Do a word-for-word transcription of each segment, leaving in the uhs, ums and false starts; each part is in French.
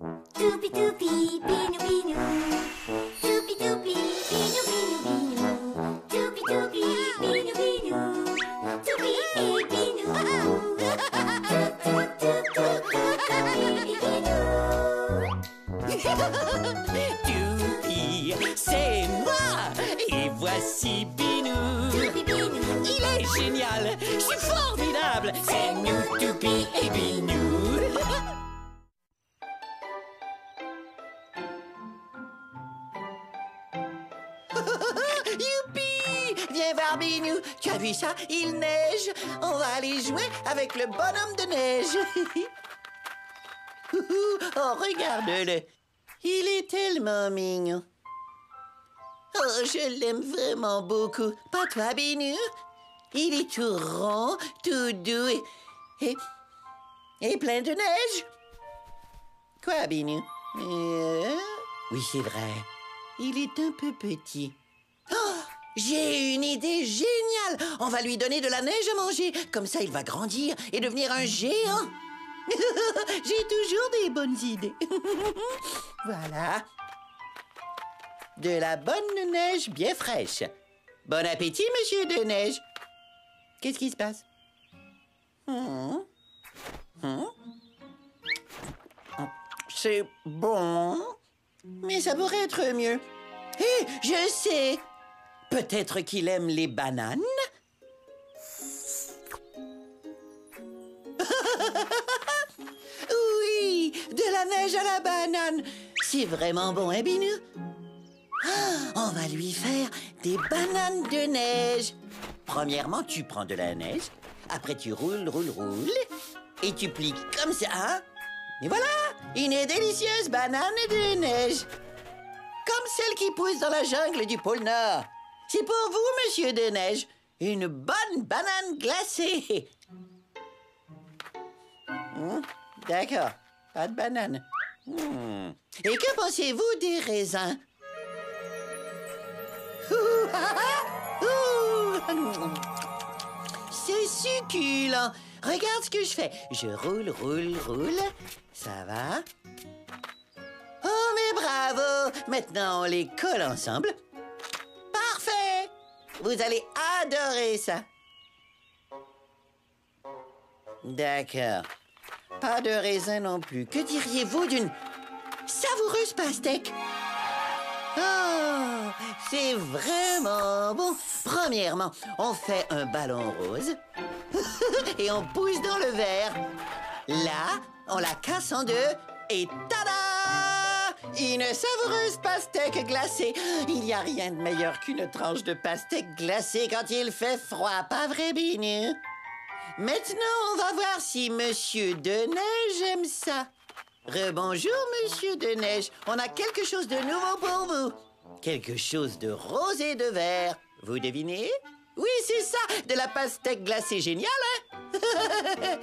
Toupi toupi, binou binou. Toupi toupi, binou binou binou. Toupi toupi, binou binou. Toupi et binou. Toupi, c'est moi. Et voici Binou. Toupi binou. Il est génial, je suis formidable. C'est nous, Toupi et Binou. Youpi! Viens voir Binou. Tu as vu ça? Il neige. On va aller jouer avec le bonhomme de neige. Oh, regarde-le. Il est tellement mignon. Oh, je l'aime vraiment beaucoup. Pas toi, Binou? Il est tout rond, tout doux et, et, et plein de neige. Quoi, Binou? Euh, oui, c'est vrai. Il est un peu petit. Oh, j'ai une idée géniale. On va lui donner de la neige à manger. Comme ça, il va grandir et devenir un géant. J'ai toujours des bonnes idées. Voilà. De la bonne neige bien fraîche. Bon appétit, monsieur de neige. Qu'est-ce qui se passe? Hum. Hum. C'est bon, mais ça pourrait être mieux. Hé, je sais. Peut-être qu'il aime les bananes? Oui, de la neige à la banane. C'est vraiment bon, hein, Binou? Ah, on va lui faire des bananes de neige. Premièrement, tu prends de la neige. Après, tu roules, roules, roules. Et tu plies comme ça. Et voilà, une délicieuse banane de neige. Comme celle qui pousse dans la jungle du pôle Nord. C'est pour vous, monsieur de neige. Une bonne banane glacée. Hum, D'accord, pas de banane. Hum. Et que pensez-vous des raisins? Ouh, ah, ah, ouh. C'est succulent. Regarde ce que je fais. Je roule, roule, roule. Ça va? Oh, mais bravo! Maintenant, on les colle ensemble. Parfait! Vous allez adorer ça. D'accord. Pas de raisin non plus. Que diriez-vous d'une savoureuse pastèque? Oh, c'est vraiment bon. Premièrement, on fait un ballon rose et on pousse dans le verre. Là, on la casse en deux et tada! Une savoureuse pastèque glacée. Il n'y a rien de meilleur qu'une tranche de pastèque glacée quand il fait froid, pas vrai, Binou? Maintenant, on va voir si Monsieur de Neige aime ça. Rebonjour, Monsieur de Neige. On a quelque chose de nouveau pour vous. Quelque chose de rose et de vert. Vous devinez? Oui, c'est ça, de la pastèque glacée géniale, hein?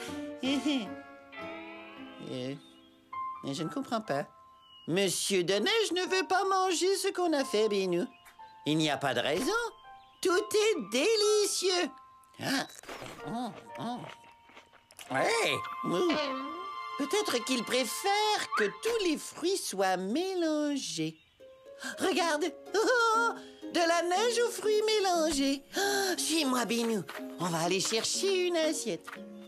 euh, je ne comprends pas. Monsieur de Neige ne veut pas manger ce qu'on a fait, Binou. Il n'y a pas de raison. Tout est délicieux. Ah. Oh, oh. Ouais. Ouh. Peut-être qu'il préfère que tous les fruits soient mélangés. Regarde. Oh, de la neige aux fruits mélangés. Oh, suis-moi, Binou. On va aller chercher une assiette.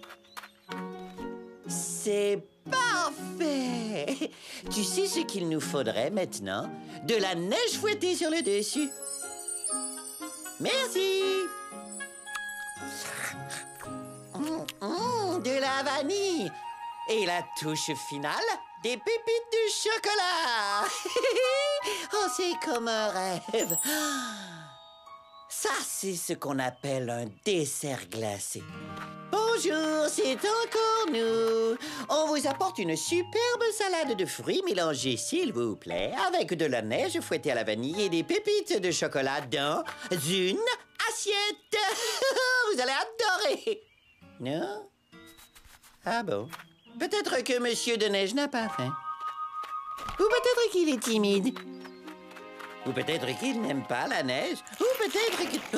C'est parfait. Tu sais ce qu'il nous faudrait maintenant? De la neige fouettée sur le dessus. Merci. Mmh, mmh, de la vanille. Et la touche finale, des pépites de chocolat. Oh, c'est comme un rêve. Ça, c'est ce qu'on appelle un dessert glacé. Bonjour, c'est encore nous. On vous apporte une superbe salade de fruits mélangés, s'il vous plaît, avec de la neige fouettée à la vanille et des pépites de chocolat dans une assiette. Vous allez adorer. Non? Ah bon? Peut-être que Monsieur de Neige n'a pas faim. Ou peut-être qu'il est timide. Ou peut-être qu'il n'aime pas la neige. Ou peut-être qu'il...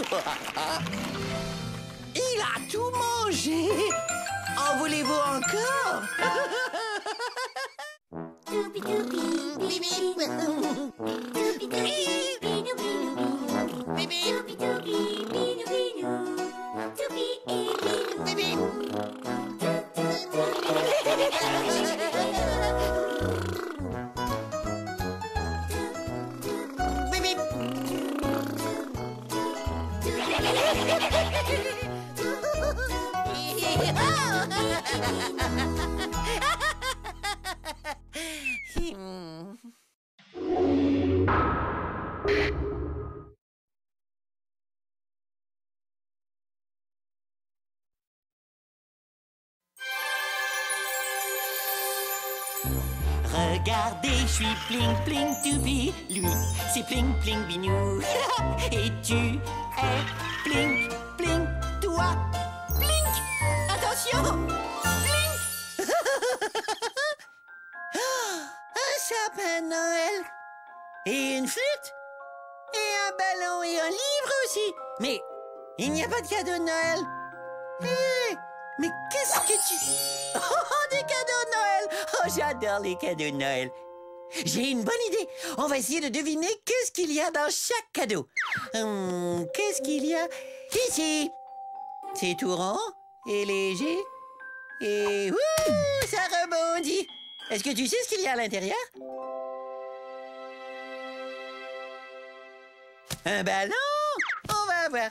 Il a tout mangé. En voulez-vous encore? Toupi Regardez, je suis pling pling toupi. Lui, c'est pling pling binou. Et tu es pling pling toi. Blink. Attention. Blink. Un sapin de Noël. Et une flûte. Et un ballon et un livre aussi. Mais il n'y a pas de cadeau de Noël. Hé, mais qu'est-ce que tu... Oh, des cadeaux de Noël. Oh, j'adore les cadeaux de Noël. J'ai une bonne idée. On va essayer de deviner qu'est-ce qu'il y a dans chaque cadeau. Hum, qu'est-ce qu'il y a ici? C'est tout rond et léger. Et... Ouh, ça rebondit. Est-ce que tu sais ce qu'il y a à l'intérieur? Un ballon? On va voir.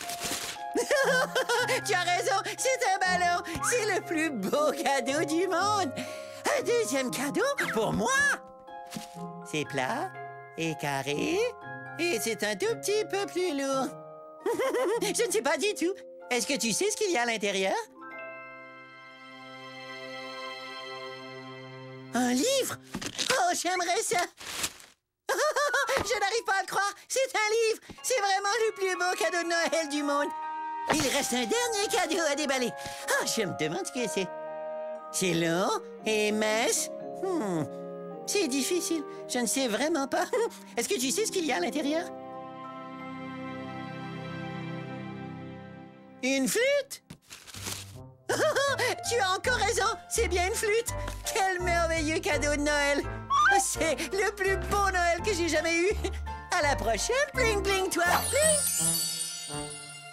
Tu as raison, c'est un ballon. C'est le plus beau cadeau du monde. Un deuxième cadeau pour moi. C'est plat et carré et c'est un tout petit peu plus lourd. Je ne sais pas du tout. Est-ce que tu sais ce qu'il y a à l'intérieur? Un livre? Oh, j'aimerais ça. Je n'arrive pas à le croire. C'est un livre. C'est vraiment le plus beau cadeau de Noël du monde. Il reste un dernier cadeau à déballer. Ah, je me demande ce que c'est. C'est long et mince. Hmm. C'est difficile. Je ne sais vraiment pas. Est-ce que tu sais ce qu'il y a à l'intérieur? Une flûte? Tu as encore raison. C'est bien une flûte. Quel merveilleux cadeau de Noël. C'est le plus beau Noël que j'ai jamais eu. À la prochaine, bling bling toi. Bling.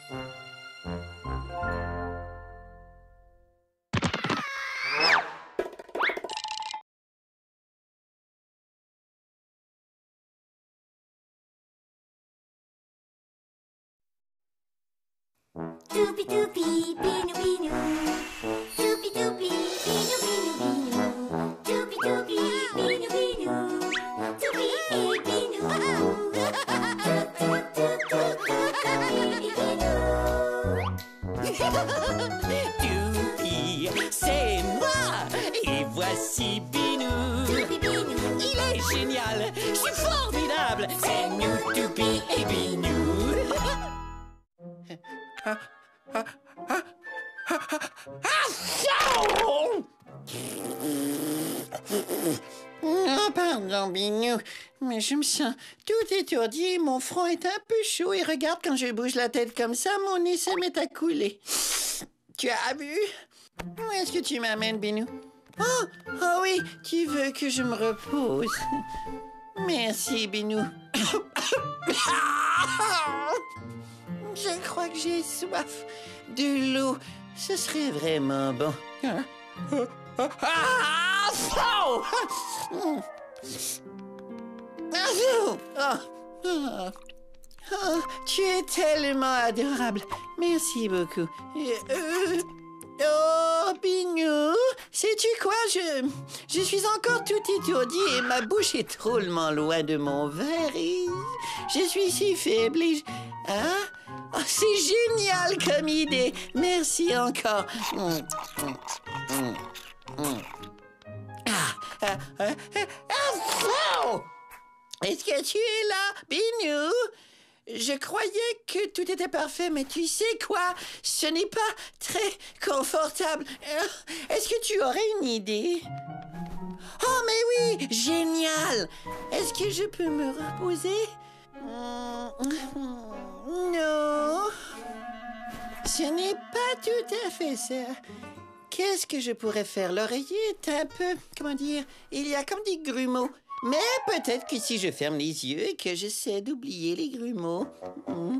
Doopy doopy, binu binu. Doopy doopy, binu binu binu. Doopy doopy, binu binu. Doopy et binu. Doopy, c'est moi. Et voici Binou. Doopy binu. Il est génial. Je suis formidable. C'est nous, Doopy et Binou. Oh, pardon, Binou, mais je me sens tout étourdi et mon front est un peu chaud. Et regarde, quand je bouge la tête comme ça, mon nez se met à couler. Tu as vu? Où est-ce que tu m'amènes, Binou? Oh, oh oui, tu veux que je me repose. Merci, Binou. Je crois que j'ai soif. De l'eau, ce serait vraiment bon. Ah, oh! Oh, oh, tu es tellement adorable. Merci beaucoup. Euh, oh, Binou, sais-tu quoi? Je, je suis encore tout étourdi et ma bouche est drôlement loin de mon verre et je suis si faible et je... Hein? Oh, c'est génial comme idée. Merci encore. Ah, ah, ah, ah, oh! Est-ce que tu es là, Binou? Je croyais que tout était parfait, mais tu sais quoi? Ce n'est pas très confortable. Est-ce que tu aurais une idée? Oh, mais oui! Génial! Est-ce que je peux me reposer? Non. Ce n'est pas tout à fait ça. qu'est-ce que je pourrais faire? L'oreiller est un peu, comment dire, il y a comme des grumeaux. Mais peut-être que si je ferme les yeux et que j'essaie d'oublier les grumeaux... Hmm.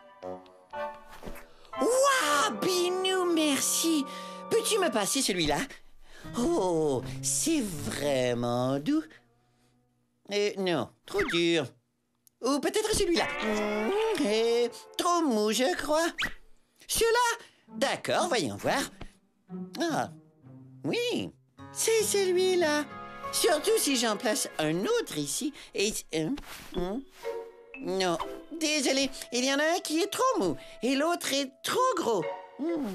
Waouh, Binou, merci. Peux-tu me passer celui-là? Oh, c'est vraiment doux. Euh, non, trop dur. Ou peut-être celui-là. Mmh, et trop mou, je crois. Celui-là? D'accord, voyons voir. Ah, oui, c'est celui-là. Surtout si j'en place un autre ici. Et... Euh, hmm. Non, désolé, il y en a un qui est trop mou et l'autre est trop gros. Hmm.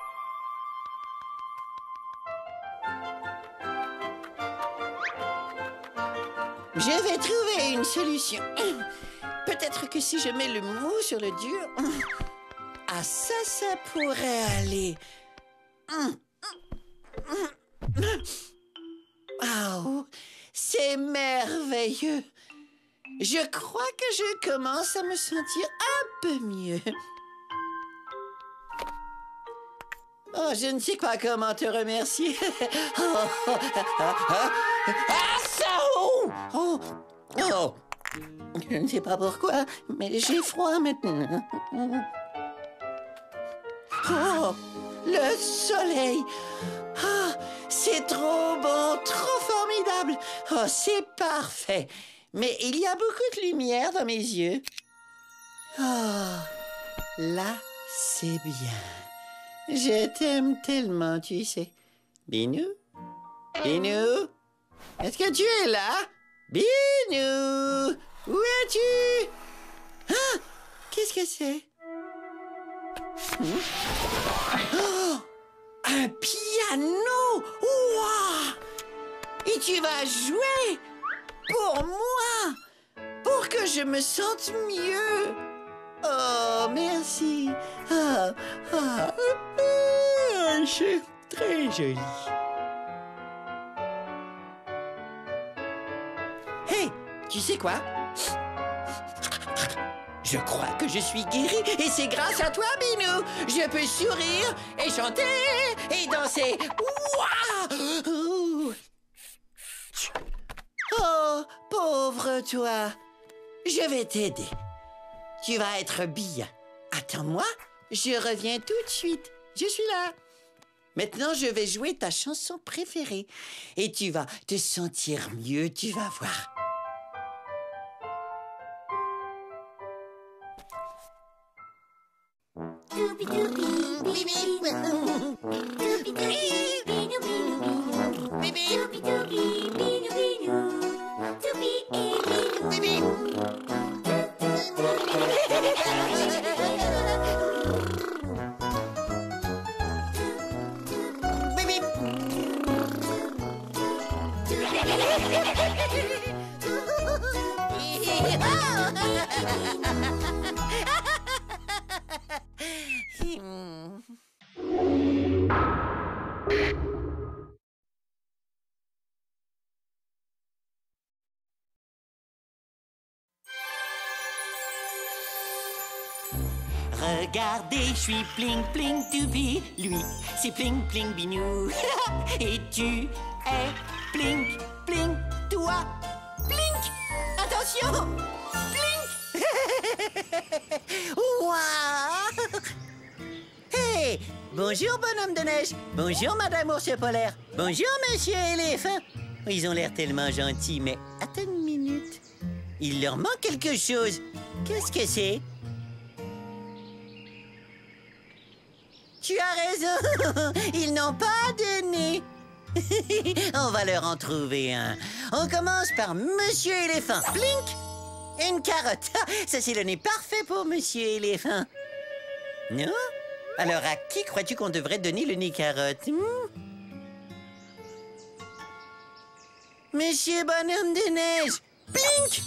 Je vais trouver une solution. Peut-être que si je mets le mou sur le dur... Ah, ça, ça pourrait aller. Oh, c'est merveilleux. Je crois que je commence à me sentir un peu mieux. Oh, je ne sais pas comment te remercier. Oh, oh, ah, ah, ah, ça! Oh, oh, oh. Je ne sais pas pourquoi, mais j'ai froid maintenant. Oh, le soleil! Oh, c'est trop bon, trop formidable! Oh, c'est parfait! Mais il y a beaucoup de lumière dans mes yeux. Oh, là, c'est bien. Je t'aime tellement, tu sais. Binou? Binou? Est-ce que tu es là? Binou? Où es-tu? Ah! Qu'est-ce que c'est? Hmm? Oh! Un piano! Ouah! Et tu vas jouer? Pour moi! Pour que je me sente mieux! Oh, merci! Ah, ah, ah, c'est très joli. Hey, tu sais quoi? Je crois que je suis guérie et c'est grâce à toi, Binou. Je peux sourire et chanter et danser. Ouah! Oh, pauvre toi. Je vais t'aider. Tu vas être bien. Attends-moi, je reviens tout de suite. Je suis là. Maintenant, je vais jouer ta chanson préférée. Et tu vas te sentir mieux, tu vas voir. Doopy doopy, beep beep. Doopy doopy, beenu beenu beenu. Doopy doopy, beenu beenu. Doopy e beenu. Regardez, je suis pling pling Doopy. Lui, c'est pling pling Binou. Et tu es pling pling toi. Blink! Attention! Blink! Ouah! Hey! Bonjour, bonhomme de neige. Bonjour, madame ours polaire. Bonjour, monsieur éléphant. Ils ont l'air tellement gentils, mais attends une minute. Il leur manque quelque chose. Qu'est-ce que c'est? Tu as raison. Ils n'ont pas de nez. On va leur en trouver un. On commence par Monsieur Éléphant. Blink! Une carotte. Ça, c'est le nez parfait pour Monsieur Éléphant. Non? Alors, à qui crois-tu qu'on devrait donner le nez carotte? Hmm? Monsieur Bonhomme de Neige. Blink!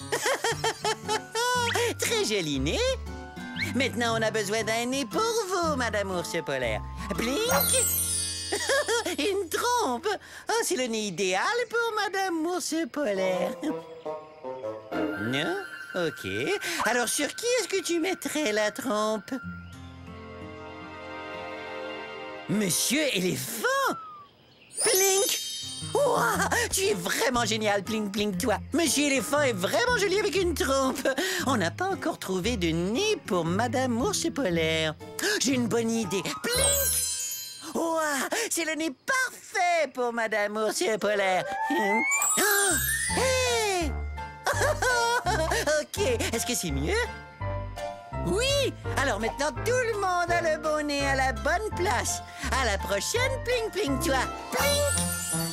Très joli nez. Maintenant, on a besoin d'un nez pour vous, Madame Ours polaire. Blink! Une trompe! Oh, c'est le nez idéal pour Madame Ours polaire. Non? OK. Alors, sur qui est-ce que tu mettrais la trompe? Monsieur éléphant! Plink! Ouah, tu es vraiment génial, Plink Plink, toi. Monsieur éléphant est vraiment joli avec une trompe. On n'a pas encore trouvé de nez pour Madame Ours polaire. J'ai une bonne idée. Plink! Ouah, c'est le nez parfait pour Madame Ours polaire. Oh, hey! Ok, est-ce que c'est mieux? Oui! Alors maintenant, tout le monde a le bon nez à la bonne place. À la prochaine, Plink Plink, toi. Plink!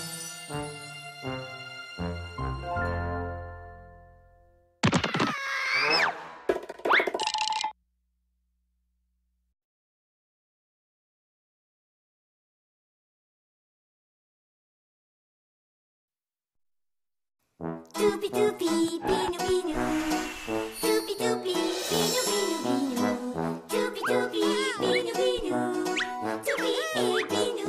Doopy doopy, binu binu. Doopy doopy, binu binu binu. Doopy doopy, binu binu. Doopy binu.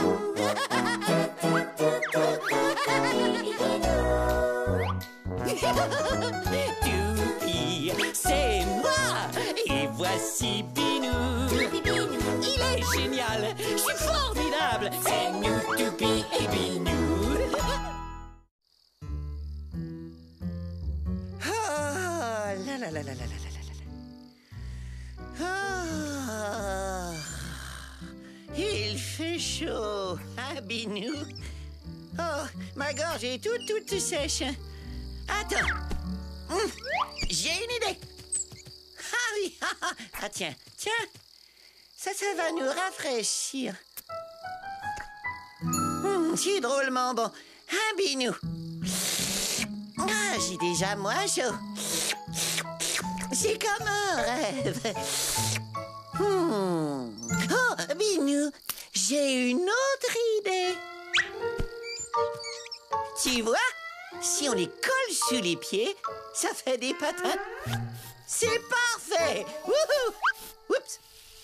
Doopy, c'est moi! Et voici Binou! Doopy binu. Il est génial! Je suis formidable! C'est nous, Doopy et Binou! Ah, la la la la la la la la. Ah, il fait chaud, hein, Binou? Oh, ma gorge est toute, toute sèche. Attends. Hum, j'ai une idée. Ah oui, ah, ah, ah, tiens, tiens. Ça, ça va nous rafraîchir. Hum, c'est drôlement bon. Hein, Binou? Ah, j'ai déjà moins chaud. C'est comme un rêve. Hmm. Oh, Binou, j'ai une autre idée. Tu vois, si on les colle sous les pieds, ça fait des patins. C'est parfait. Wouhou! Oups.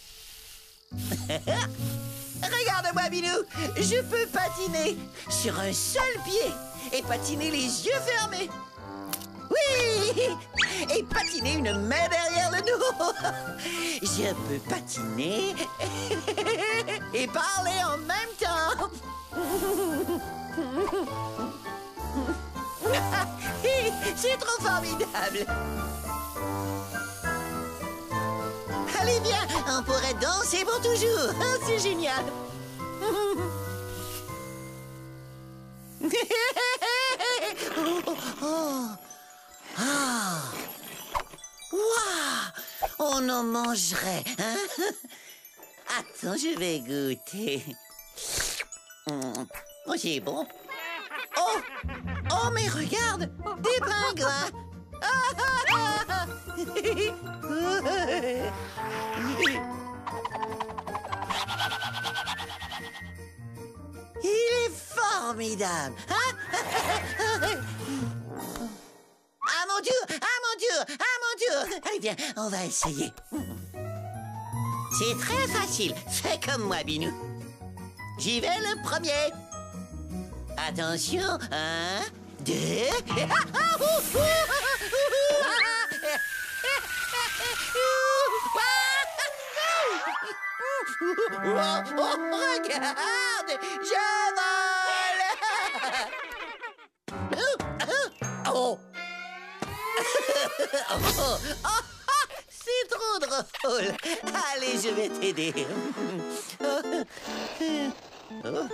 Regarde-moi, Binou. Je peux patiner sur un seul pied et patiner les yeux fermés. Oui! Et patiner une main derrière le dos. Je peux patiner et parler en même temps. C'est trop formidable. Allez, viens, on pourrait danser pour toujours. C'est génial. Oh, oh. Ah. Waouh. On en mangerait, hein? Attends, je vais goûter. Hum. Oh, c'est bon. Oh! Oh, mais regarde! Des pingouins! Ah. Il est formidable! Hein? À mon tour! À mon tour! À mon tour! Allez, viens, on va essayer. C'est très facile. Fais comme moi, Binou. J'y vais le premier. Attention, un, deux... Oh, oh, regarde, je vole. Oh. Oh, oh, c'est trop drôle. Allez, je vais t'aider. Oh. Oh.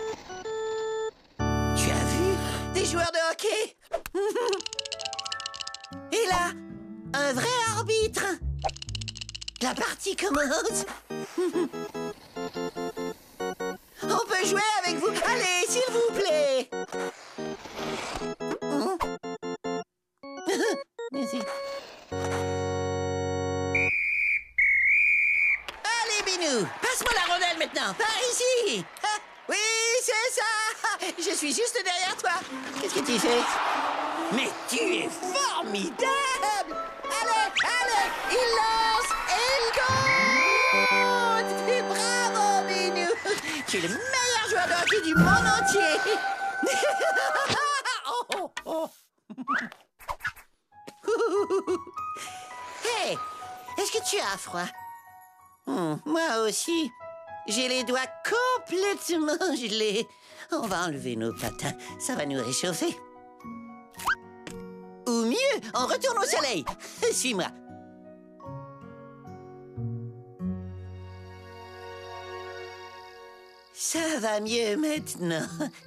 Tu as vu des joueurs de hockey? Et là, un vrai arbitre. La partie commence. On peut jouer avec vous. Allez, s'il vous plaît. Merci. Allez, Binou, passe-moi la rondelle maintenant. Par ici. Ah, oui, c'est ça. Je suis juste derrière toi. Qu'est-ce que tu fais? Mais tu es formidable. Allez, allez, il lance et il compte. Bravo, Binou. Tu es le meilleur joueur de hockey du monde entier. Oh, oh, oh. Hey, est-ce que tu as froid? Hmm, moi aussi. J'ai les doigts complètement gelés. On va enlever nos patins, ça va nous réchauffer. Ou mieux, on retourne au soleil. Suis-moi. Ça va mieux maintenant.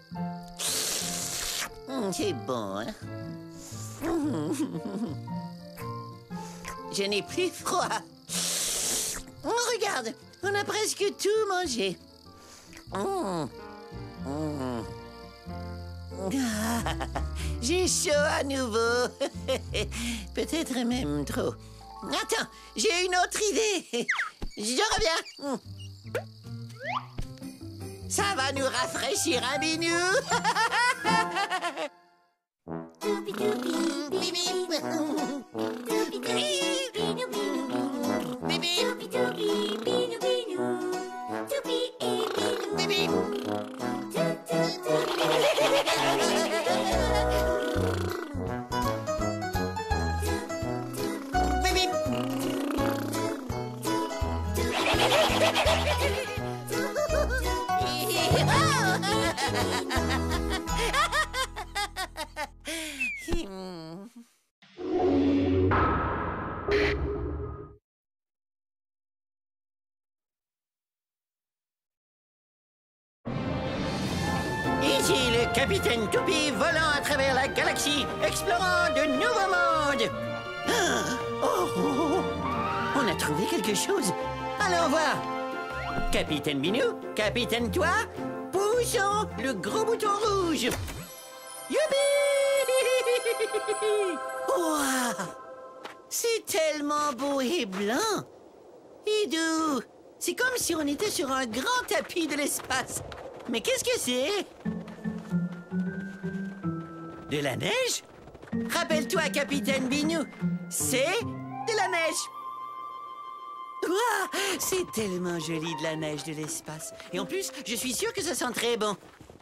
Hum, c'est bon, hein? Hum. Je n'ai plus froid. Oh, regarde, on a presque tout mangé. Hum. Hum. Ah, j'ai chaud à nouveau. Peut-être même trop. Attends, j'ai une autre idée. Je reviens. Ça va nous rafraîchir un binou. Toupi toupi, bini bini. Toupi toupi, binu binu. Toupi toupi, binu binu. Toupi et binu. Bibi. Tou tou tou. Bibi. Ici le capitaine Toupie volant à travers la galaxie, explorant de nouveaux mondes. Ah, oh, oh, oh. On a trouvé quelque chose. Allons voir. Capitaine Binou, Capitaine Toi, poussons le gros bouton rouge. Youpi! Ouah! C'est tellement beau et blanc. Et doux. C'est comme si on était sur un grand tapis de l'espace. Mais qu'est-ce que c'est? De la neige? Rappelle-toi, Capitaine Binou, c'est de la neige. Ouah, c'est tellement joli de la neige de l'espace. Et en plus, je suis sûre que ça sent très bon.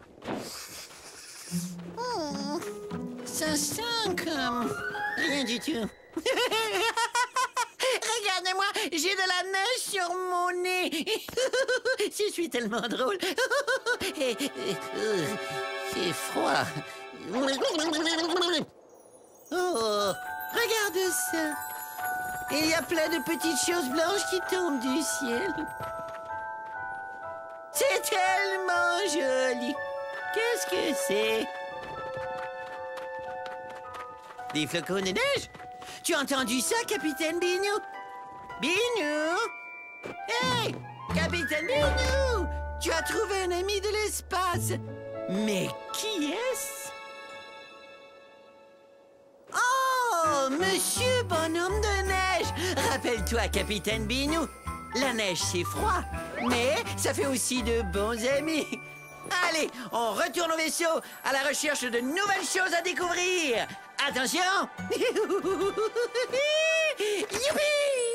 Oh, ça sent comme rien du tout. Regardez-moi, j'ai de la neige sur mon nez. Je suis tellement drôle. Et, et, euh, c'est froid. Oh, regarde ça. Il y a plein de petites choses blanches qui tombent du ciel. C'est tellement joli. Qu'est-ce que c'est? Des flocons de neige? Tu as entendu ça, Capitaine Binou? Binou? Hey, Capitaine Binou! Tu as trouvé un ami de l'espace. Mais qui est-ce? Oh, Monsieur Bonhomme de Neige! Rappelle-toi, Capitaine Binou, la neige c'est froid, mais ça fait aussi de bons amis. Allez, on retourne au vaisseau à la recherche de nouvelles choses à découvrir. Attention! Youpi!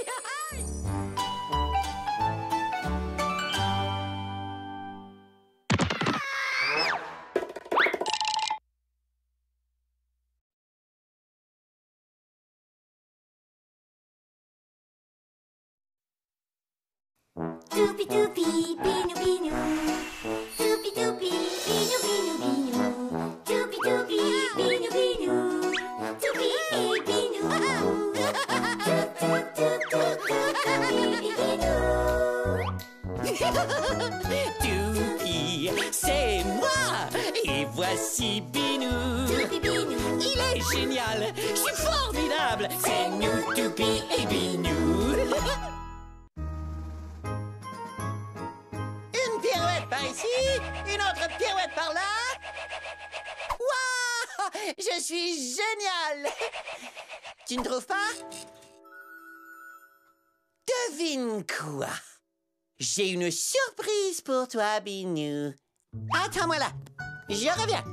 Toupi toupi, binu binu. Toupi toupi, binu binu binu. Toupi toupi, binu binu. Toupi et binu. Tou tou tou toupi et binu. Toupi, c'est moi! Et voici Binou! Toupi binu. Il est génial! Je suis formidable! C'est nous, Toupi et Binou! Une pirouette par ici, une autre pirouette par là. Waouh! Je suis génial! Tu ne trouves pas? Devine quoi? J'ai une surprise pour toi, Binou. Attends-moi là. Je reviens.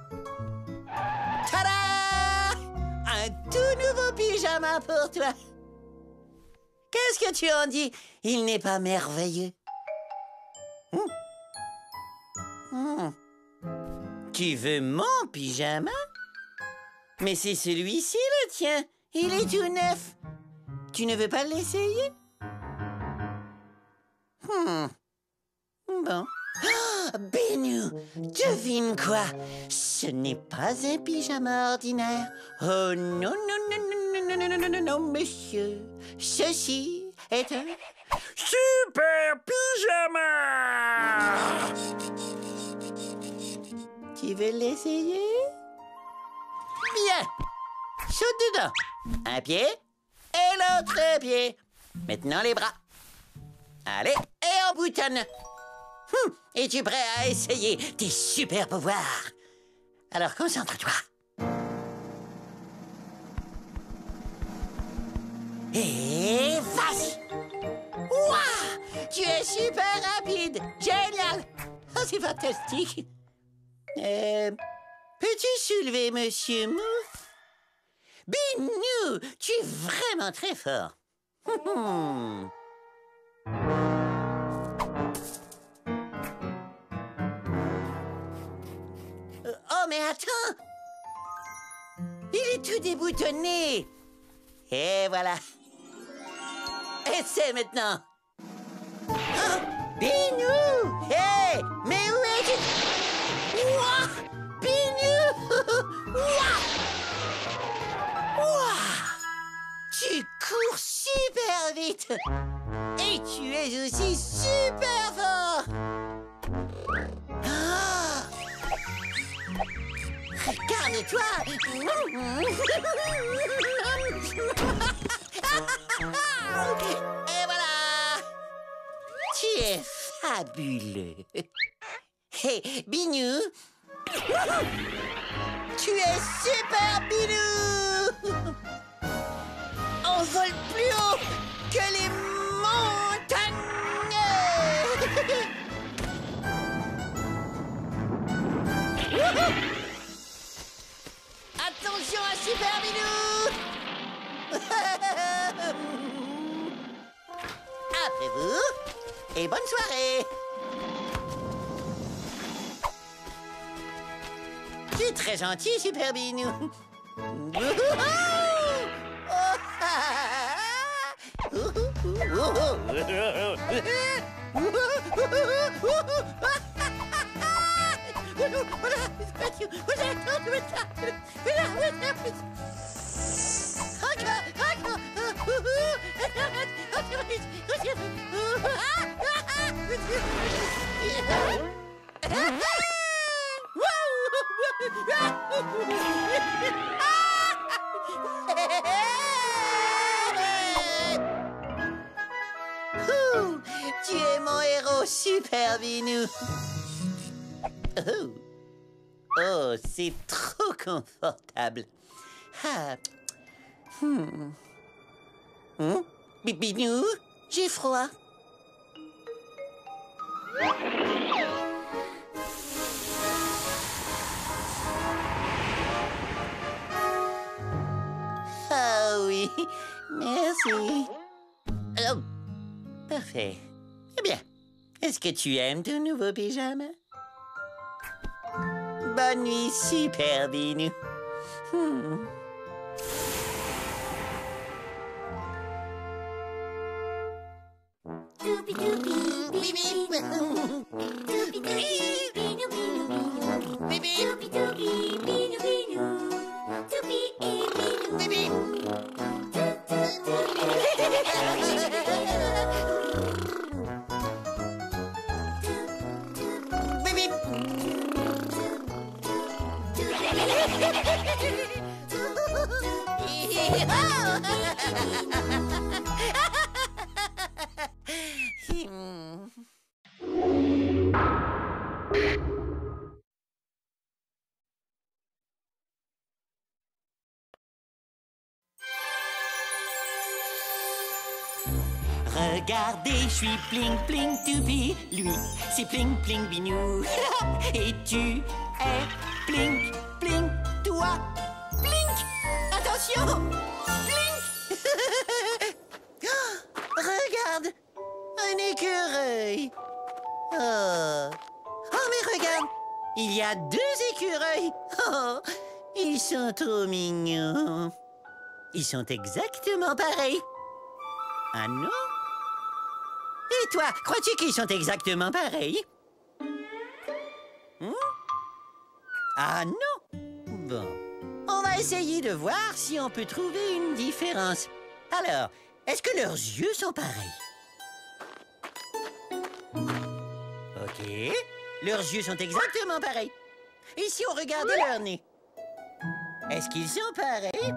Tada! Un tout nouveau pyjama pour toi. Qu'est-ce que tu en dis? Il n'est pas merveilleux? Hmm. Hmm. Tu veux mon pyjama? Mais c'est celui-ci le tien. Il est tout neuf. Tu ne veux pas l'essayer? Hmm. Bon. Oh, Binu, devine quoi? Ce n'est pas un pyjama ordinaire. Oh non, non, non, non, non, non, non, non, non, non, monsieur. Ceci est un... Super pyjama! Tu veux l'essayer? Bien. Saute dedans. Un pied et l'autre pied. Maintenant les bras. Allez, et en boutonne. Hum, es-tu prêt à essayer tes super pouvoirs? Alors concentre-toi. Et vas-y. Ouah! Tu es super rapide. Génial. Oh, c'est fantastique. Euh, peux-tu soulever Monsieur Mou? Binou, tu es vraiment très fort. Hum, Oh, mais attends! Il est tout déboutonné! Et voilà! Essaie maintenant! Oh, Binou! Hé! Mais où es-tu? Ouah! Binou! Ouah! Ouah! Tu cours super vite! Et tu es aussi super fort! Ah! Regarde-toi! Et voilà! Tu es fabuleux! Hé, hey, Binou! Tu es super, Binou! On vole plus haut que les montagnes! Attention à Super Binou! Après vous, et bonne soirée! Tu es très gentil, Super Binou! Tu es mon héros, Super Binou. Oh, oh c'est trop confortable. Ah. Hmm. Hmm? Binou, j'ai froid. Ah oui, merci. Oh, parfait. Eh bien, est-ce que tu aimes ton nouveau pyjama? Bonne nuit, Super Binou. Hmm. Doopy doopy, beep beep. Doopy doopy, beenu beenu beenu. Beep, beep. Doopy doopy, beenu beenu. Doopy e beenu. Beep, beep. Doop doop doop. Beep, beep. Hmm. Regardez, je suis pling pling toupi. Lui, c'est pling pling binou. Et tu es pling pling toi. Blink! Attention! Blink! Regarde! Un écureuil! Oh. Oh, mais regarde! Il y a deux écureuils! Oh, ils sont trop mignons! Ils sont exactement pareils! Ah non? Et toi, crois-tu qu'ils sont exactement pareils? Hmm? Ah non? Bon. On va essayer de voir si on peut trouver une différence. Alors, est-ce que leurs yeux sont pareils? Ok. Leurs yeux sont exactement pareils. Et si on regardait leur nez? Est-ce qu'ils sont pareils?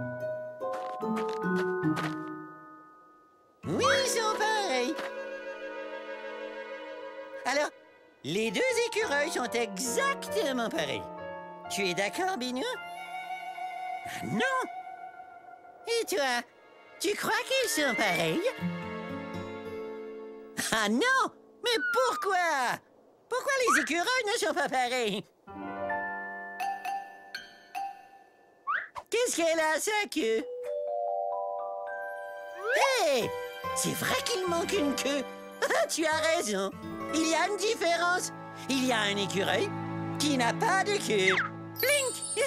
Oui, ils sont pareils. Alors, les deux écureuils sont exactement pareils. Tu es d'accord, Binou? Ah, non! Et toi, tu crois qu'ils sont pareils? Ah non! Mais pourquoi? Pourquoi les écureuils ne sont pas pareils? Qu'est-ce qu'elle a à sa queue? Hé! Hey, c'est vrai qu'il manque une queue. Tu as raison. Il y a une différence. Il y a un écureuil qui n'a pas de queue. Blink!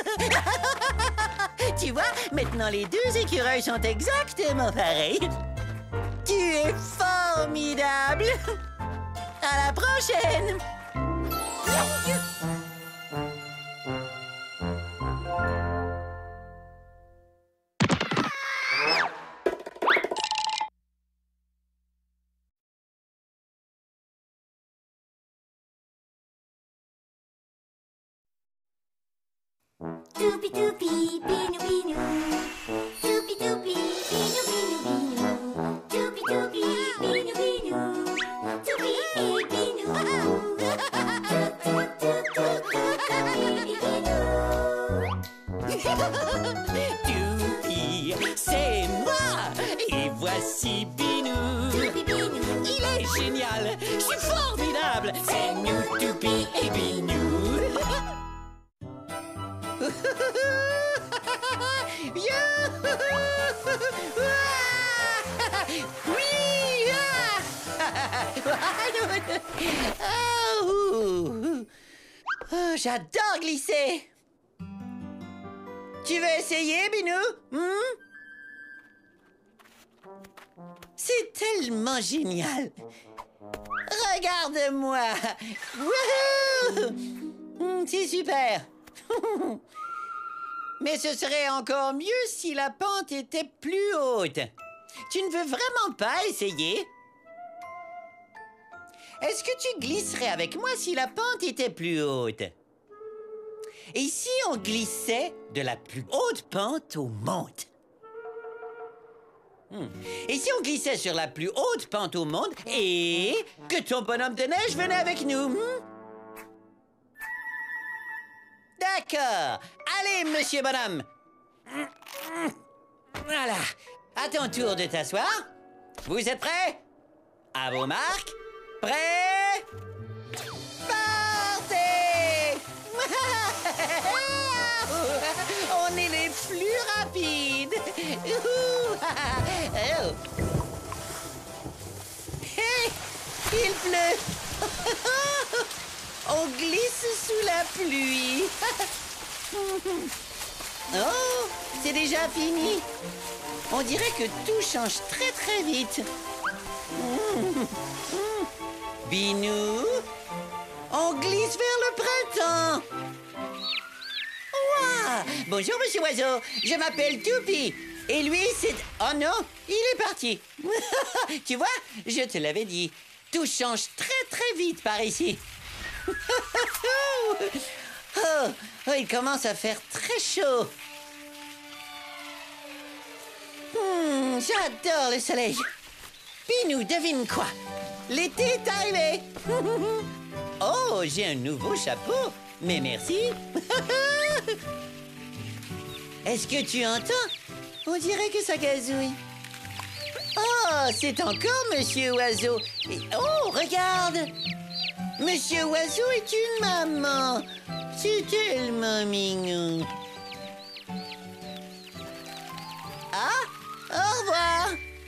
Tu vois, maintenant les deux écureuils sont exactement pareils. Tu es formidable. À la prochaine. Doopy doopy, binu binu. Doopy doopy, binu binu binu. Doopy doopy, binu binu. Doopy eh binu. Doopy, c'est moi. Et voici Binou. Doopy binu. Il est génial. Je suis formidable. C'est nous, Doopy et Binou. Oui! Ah, ouh. Oh, j'adore glisser. Tu veux essayer, Binou? Hmm? C'est tellement génial. Regarde-moi. Wouhou! Hmm, c'est super. Mais ce serait encore mieux si la pente était plus haute. Tu ne veux vraiment pas essayer? Est-ce que tu glisserais avec moi si la pente était plus haute? Et si on glissait de la plus haute pente au monde? Hmm. Et si on glissait sur la plus haute pente au monde et que ton bonhomme de neige venait avec nous? Hmm? D'accord. Allez, monsieur bonhomme. Voilà. À ton tour de t'asseoir. Vous êtes prêts? À vos marques. Prêts? Partez! On est les plus rapides. Hey, il pleut. On glisse sous la pluie. Oh, c'est déjà fini. On dirait que tout change très très vite. Binou, on glisse vers le printemps. Ouah! Bonjour, monsieur Oiseau. Je m'appelle Toupie. Et lui, c'est... Oh non, il est parti. Tu vois, je te l'avais dit. Tout change très très vite par ici. Oh, oh, il commence à faire très chaud. Hmm, j'adore le soleil. Binou, devine quoi? L'été est arrivé. Oh, j'ai un nouveau chapeau. Mais merci. Est-ce que tu entends? On dirait que ça gazouille. Oh, c'est encore Monsieur Oiseau. Et, oh, regarde. Monsieur Oiseau est une maman. C'est tellement mignon. Ah, au revoir.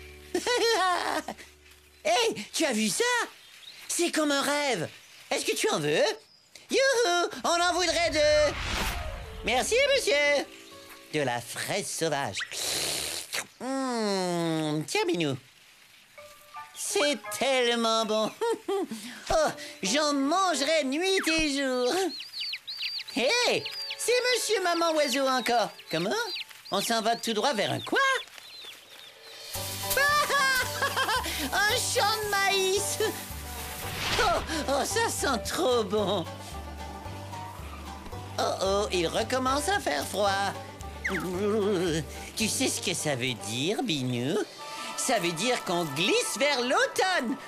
Hé, hey, tu as vu ça? C'est comme un rêve. Est-ce que tu en veux? Youhou, on en voudrait deux. Merci, monsieur. De la fraise sauvage. Mmh, tiens, Binou. c'est tellement bon. Oh, j'en mangerai nuit et jour. Hé, hey, c'est Monsieur Maman Oiseau encore. Comment? On s'en va tout droit vers un quoi? Un champ de maïs. Oh, oh, ça sent trop bon. Oh, oh, il recommence à faire froid. Tu sais ce que ça veut dire, Binou? Ça veut dire qu'on glisse vers l'automne.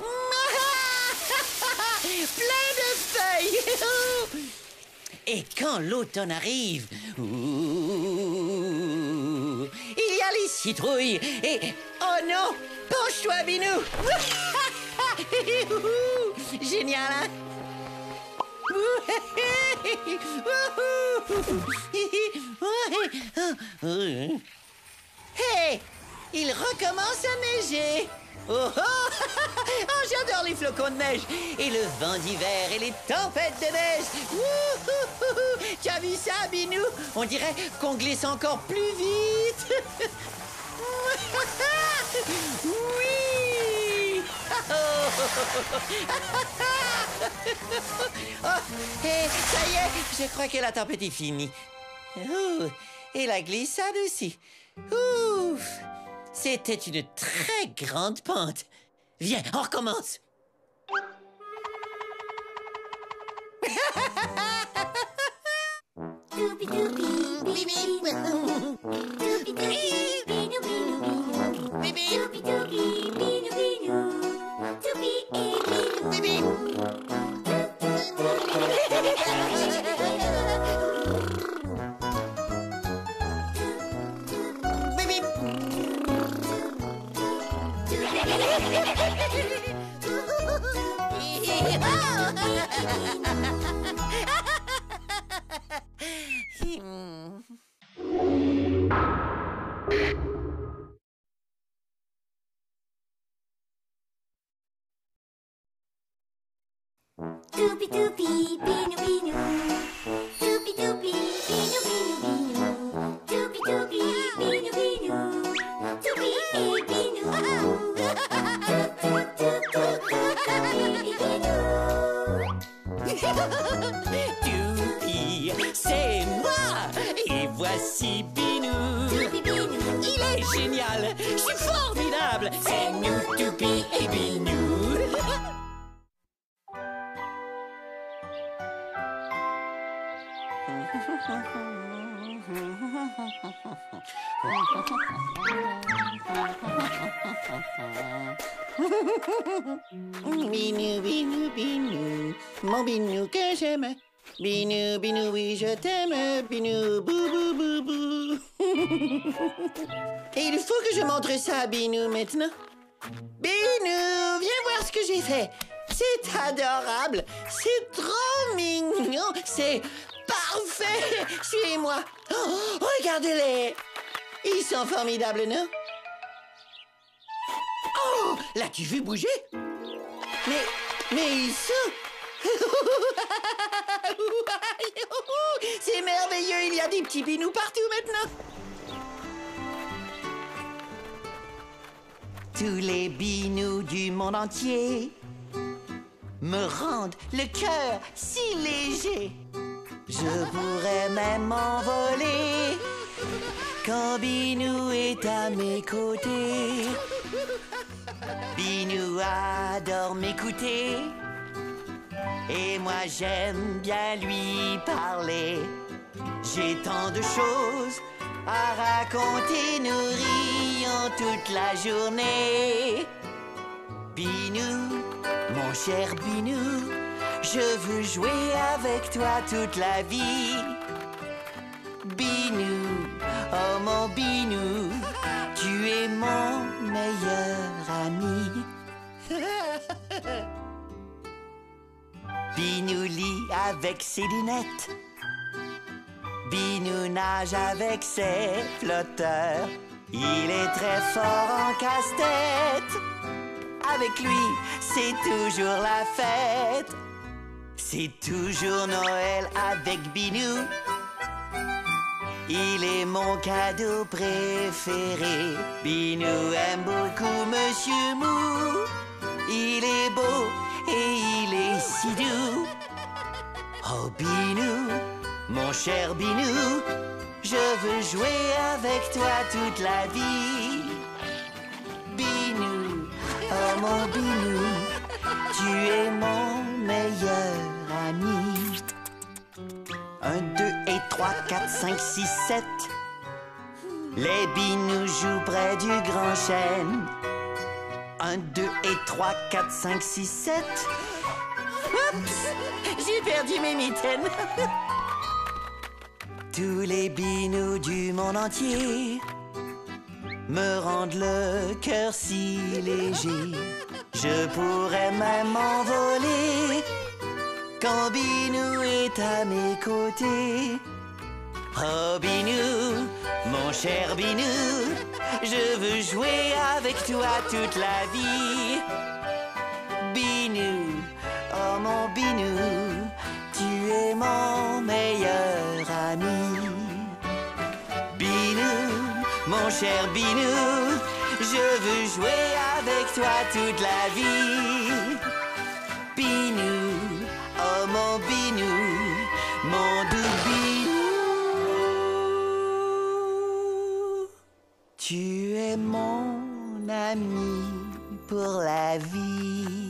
Plein de feuilles. Et quand l'automne arrive, ouh, il y a les citrouilles et... Oh non! Penche-toi, Binou! Génial, hein? Hey! Il recommence à neiger! Oh, oh, oh, j'adore les flocons de neige! Et le vent d'hiver et les tempêtes de neige! Ouh, tu as vu ça, Binou? On dirait qu'on glisse encore plus vite! Oui! Oh, et ça y est, je crois que la tempête est finie. Ouh, et la glissade aussi. Ouf! C'était une très grande pente. Viens, on recommence. Doubi doubi, bibi, doubi doubi, binou binou binou, doubi doubi, binou binou, doubi et binou, Bibi. Bibi. doubi doubi, binou binou, doubi doubi, binou binou binou, doubi doubi, binou binou, doubi et binou, Doubi, c'est moi. Et voici Binou. doubi binou. Il est génial. Je suis formidable. C'est nous, Doubi et Binou. Binou, Binou, Binou, mon Binou que j'aime. Binou, Binou, oui, je t'aime. Binou, bou, bou, bou, bou. Et il faut que je montre ça à Binou maintenant. Binou, viens voir ce que j'ai fait. C'est adorable. C'est trop mignon. C'est parfait. Suivez-moi. Oh, regardez-les. Ils sont formidables, non? Oh, l'as-tu vu bouger? Mais, mais ils sont... C'est merveilleux, il y a des petits binous partout maintenant. Tous les binous du monde entier me rendent le cœur si léger. Je pourrais même m'envoler quand Binou est à mes côtés. Binou adore m'écouter et moi j'aime bien lui parler. J'ai tant de choses à raconter, nous rions toute la journée. Binou, mon cher Binou, je veux jouer avec toi toute la vie. Binou, oh mon Binou, tu es mon meilleur ami. Binou lit avec ses lunettes. Binou nage avec ses flotteurs. Il est très fort en casse-tête. Avec lui, c'est toujours la fête. C'est toujours Noël avec Binou. Il est mon cadeau préféré. Binou aime beaucoup Monsieur Mou. Il est beau et il est si doux. Oh Binou, mon cher Binou, je veux jouer avec toi toute la vie. Binou, oh mon Binou, tu es mon meilleur ami. Un, deux et trois, quatre, cinq, six, sept. Les binous jouent près du grand chêne. Un, deux et trois, quatre, cinq, six, sept. Oups! J'ai perdu mes mitaines. Tous les binous du monde entier me rendent le cœur si léger. Je pourrais même m'envoler quand Binou est à mes côtés. Oh Binou, mon cher Binou, je veux jouer avec toi toute la vie. Binou, oh mon Binou, tu es mon meilleur ami. Binou, mon cher Binou, je veux jouer avec toi toute la vie. Binou, oh mon Binou, mon doux Binou, tu es mon ami pour la vie.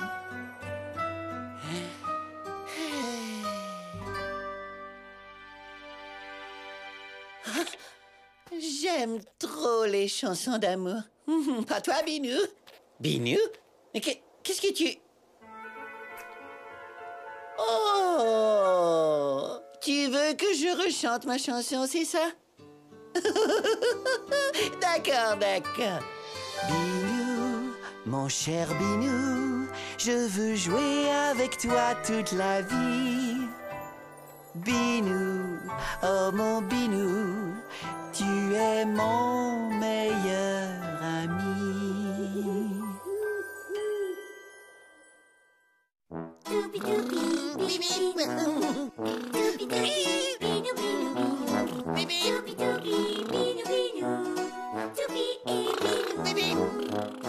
J'aime trop les chansons d'amour. Pas toi, Binou? Binou? Mais qu'est- qu'est-ce que tu... Oh! Tu veux que je rechante ma chanson, c'est ça? D'accord, d'accord. Binou, mon cher Binou, je veux jouer avec toi toute la vie. Binou, oh mon Binou, tu es mon meilleur ami. Doubi doubi, binou binou. Doubi doubi, binou binou binou. Doubi doubi, binou binou. Doubi et binou.